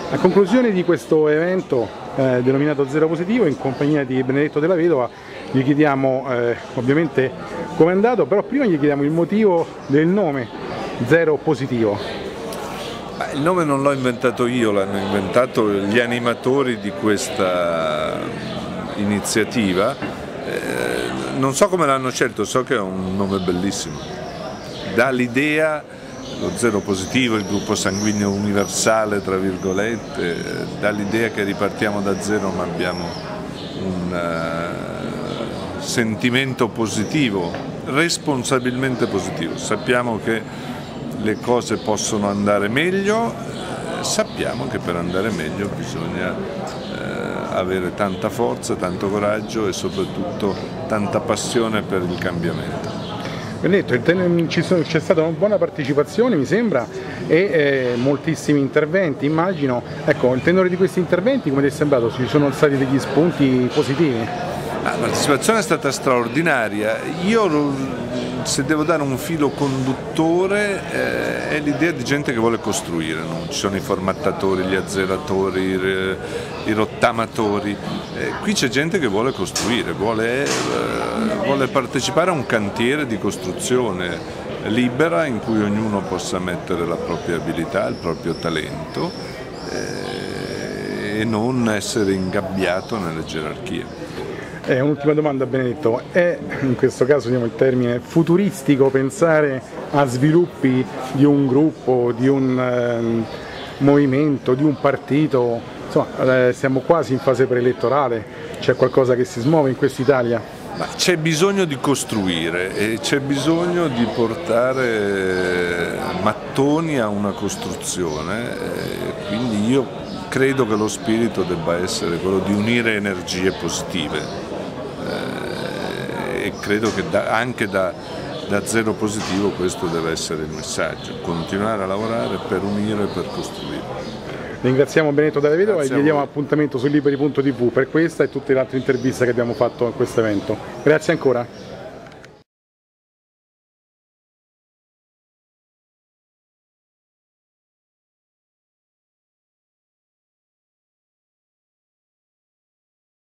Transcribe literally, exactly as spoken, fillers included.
A conclusione di questo evento eh, denominato Zero Positivo, in compagnia di Benedetto Della Vedova, gli chiediamo eh, ovviamente come è andato, però prima gli chiediamo il motivo del nome Zero Positivo. Il nome non l'ho inventato io, l'hanno inventato gli animatori di questa iniziativa. Eh, non so come l'hanno scelto, so che è un nome bellissimo. Dà l'idea, lo Zero Positivo, il gruppo sanguigno universale, tra virgolette, dà l'idea che ripartiamo da zero ma abbiamo un uh, sentimento positivo, responsabilmente positivo. Sappiamo che le cose possono andare meglio, eh, sappiamo che per andare meglio bisogna eh, avere tanta forza, tanto coraggio e soprattutto tanta passione per il cambiamento. Benedetto, c'è stata una buona partecipazione, mi sembra, e eh, moltissimi interventi, immagino. Ecco, il tenore di questi interventi, come ti è sembrato? Ci sono stati degli spunti positivi? La partecipazione è stata straordinaria. Io, se devo dare un filo conduttore, eh, è l'idea di gente che vuole costruire, non ci sono i formattatori, gli azzeratori, i, i rottamatori, eh, qui c'è gente che vuole costruire, vuole, eh, vuole partecipare a un cantiere di costruzione libera in cui ognuno possa mettere la propria abilità, il proprio talento eh, e non essere ingabbiato nelle gerarchie. Eh, un'ultima domanda, Benedetto, è in questo caso usiamo il termine futuristico pensare a sviluppi di un gruppo, di un eh, movimento, di un partito? Insomma, eh, siamo quasi in fase preelettorale, c'è qualcosa che si smuove in quest'Italia? C'è bisogno di costruire e c'è bisogno di portare mattoni a una costruzione, eh, quindi io credo che lo spirito debba essere quello di unire energie positive. E credo che da, anche da, da Zero Positivo questo deve essere il messaggio, continuare a lavorare per unire e per costruire. Ringraziamo Benedetto Della Vedova e gli diamo appuntamento su liberi punto tv per questa e tutte le altre interviste che abbiamo fatto a questo evento. Grazie ancora.